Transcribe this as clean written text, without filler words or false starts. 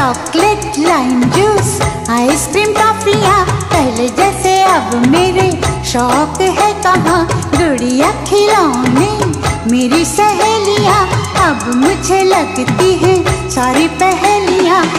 Chocolate lime juice ice cream टॉफियाँ पहले जैसे अब मेरे शौक है कहाँ। गुड़िया खिलौने मेरी सहेलियाँ अब मुझे लगती है सारी पहेलियाँ।